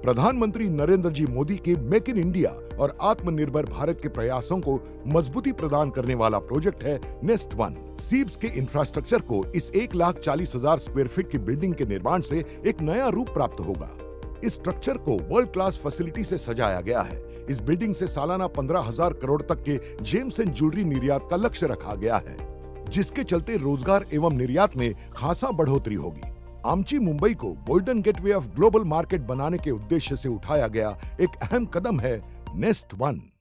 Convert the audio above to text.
प्रधानमंत्री नरेंद्र जी मोदी के make in India और आत्मनिर्भर भारत के प्रयासों को मजबूती प्रदान करने वाला प्रोजेक्ट है नेस्ट वन। सीब्स के इंफ्रास्ट्रक्चर को इस 1,40,000 स्क्वायर फीट की बिल्डिंग के निर्माण से एक नया रूप प्राप्त होगा। इस स्ट्रक्चर को वर्ल्ड क्लास फैसिलिटी से सजाया गया है। इस बिल्डिंग से सालाना 15,000 करोड़ तक के जेम्स एंड ज्वेलरी निर्यात का लक्ष्य रखा गया है, जिसके चलते रोजगार एवं निर्यात में खासा बढ़ोतरी होगी। आमची मुंबई को golden gateway of global market बनाने के उद्देश्य से उठाया गया एक अहम कदम है नेस्ट वन।